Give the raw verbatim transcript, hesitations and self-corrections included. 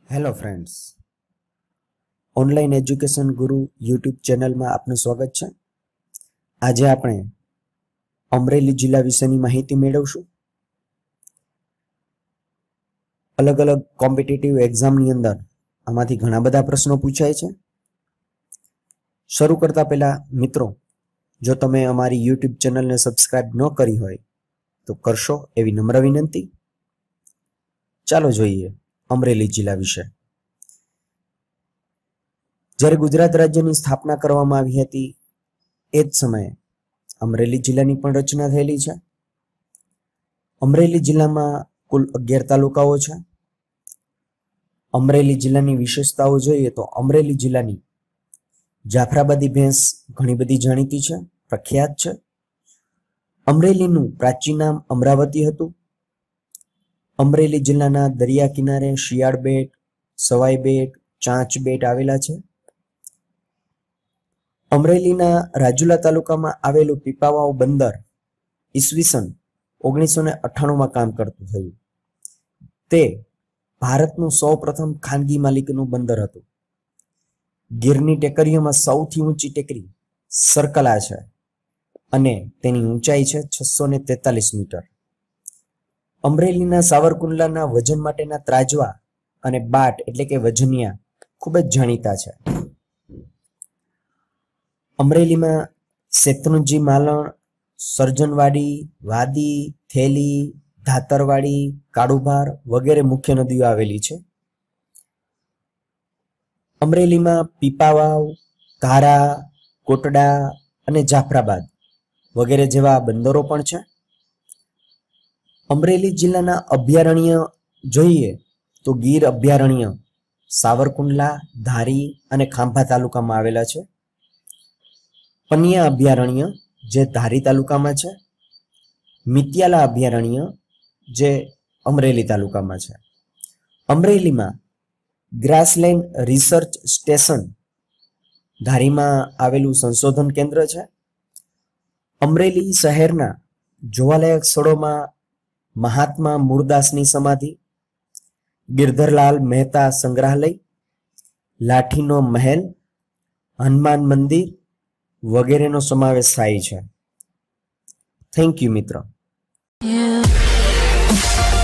Hello friends, online education guru YouTube ચેનલમાં આપનું સ્વાગત છે. આજે આપણે અમરેલી જિલ્લા વિશેની માહિતી મેળવશું. અલગ અલગ કોમ્પિટિટિવ એક્ઝામની અંદર આમાંથી ઘણા બધા પ્રશ્નો પૂછાય છે. શરૂ કરતા પહેલા મિત્રો, જો તમે અમારી યુટ્યુબ ચેનલને સબસ્ક્રાઇબ ન કરી હોય તો કરશો એવી નમ્ર વિનંતી. ચાલો જોઈએ અમરેલી જિલ્લા વિશે. જ્યારે ગુજરાત રાજ્યની સ્થાપના કરવામાં આવી હતી એ જ સમયે અમરેલી જિલ્લાની પણ રચના થયેલી છે. અમરેલી જિલ્લામાં કુલ અગિયાર તાલુકાઓ છે. અમરેલી જિલ્લાની વિશેષતાઓ જોઈએ તો અમરેલી જિલ્લાની જાફરાબાદી ભેંસ ઘણી બધી જાણીતી છે, પ્રખ્યાત છે. અમરેલીનું પ્રાચીન નામ અમરાવતી હતું. અમરેલી જિલ્લાના દરિયા કિનારે શિયાળ બેટ, સવાઈ બેટ, ચાંચ બેટ આવેલા છે. અમરેલીના રાજુલા તાલુકામાં આવેલું પીપાવાવ બંદર ઈસવીસન ઓગણીસો ને અઠ્ઠાણુંમાં કામ કરતું થયું. તે ભારતનું સૌ પ્રથમ ખાનગી માલિકીનું બંદર હતું. ગીરની ટેકરીઓમાં સૌથી ઊંચી ટેકરી સરકલા છે અને તેની ઊંચાઈ છે છસો ને તેતાલીસ મીટર. અમરેલીના સાવરકુંડલાના વજન માટેના ત્રાજવા અને બાટ એટલે કે વજનિયા ખૂબ જ જાણીતા છે. અમરેલીમાં શેત્રુંજી માલણ, સર્જનવાડી, વાદી, થેલી, ધાતરવાડી, કાળુભાર વગેરે મુખ્ય નદીઓ આવેલી છે. અમરેલીમાં પીપાવાવ, ધારા, કોટડા અને જાફરાબાદ વગેરે જેવા બંદરો પણ છે. અમરેલી જિલ્લાના અભયારણ્ય જોઈએ તો ગીર અભયારણ્ય સાવરકુંડલા, ધારી અને ખાંભા તાલુકામાં આવેલા છે. પનિયા અભયારણ્ય જે ધારી તાલુકામાં છે. મિતિયાલા અભયારણ્ય જે અમરેલી તાલુકામાં છે. અમરેલીમાં ગ્રાસલેન્ડ રિસર્ચ સ્ટેશન ધારીમાં આવેલું સંશોધન કેન્દ્ર છે. અમરેલી શહેરના જોવાલાયક સ્થળોમાં મહાત્મા મૂળદાસની સમાધિ, ગિરધરલાલ મહેતા સંગ્રહાલય, લાઠીનો મહેલ, હનુમાન મંદિર વગેરેનો સમાવેશ થાય છે. થેન્ક યુ મિત્રો. Yeah.